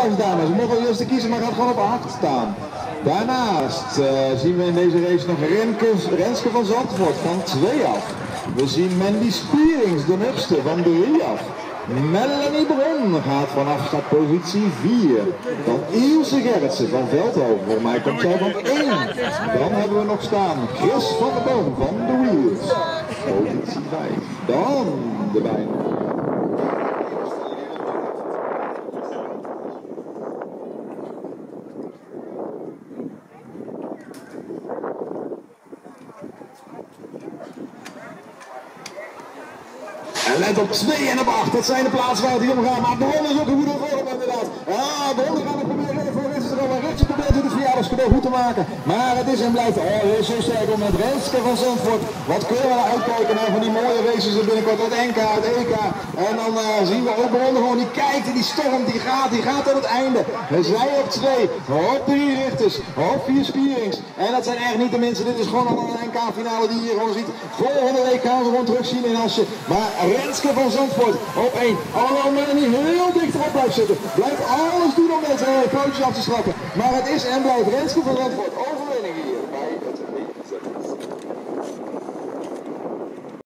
ondanks dames. We mogen eerst kiezen, maar gaat gewoon op 8 staan. Daarnaast zien we in deze race nog Renske van Zandvoort van 2 af. We zien Mandy Spierings, de hupste, van 3 af. Melanie Bron gaat vanaf startpositie 4. Dan Ilse Gerritsen van Veldhoven, voor mij komt zij van 1. Dan hebben we nog staan Chris van der Boom van The Wheels, positie 5. Dan de bijna. En let op 2 en op 8, dat zijn de plaatsen waar het hier om gaat. Maar Bron is ook een goede vorm inderdaad. Ja, Bron gaan we proberen voor Renske te komen. Renske probeert het verjaardagscadeau goed te maken. Maar het is en blijft zo sterk om met Renske van Zandvoort. Wat kunnen we uitkijken naar van die mooie races er binnenkort uit NK, uit EK. En dan zien we ook Bron gewoon, die kijkt en die stormt, die gaat tot het einde. Zij op 2, op 3 Richters, op 4 Spierings. En dat zijn echt niet de mensen, dit is gewoon al een NK-finale die je hier gewoon ziet. Volgende week gaan we gewoon terugzien in Assen. Maar Renske van Zandvoort op 1. Alhoewel Melanie heel dicht erop blijft zitten. Blijft alles doen om deze pootjes af te schrappen. Maar het is en blijft Renske van Zandvoort over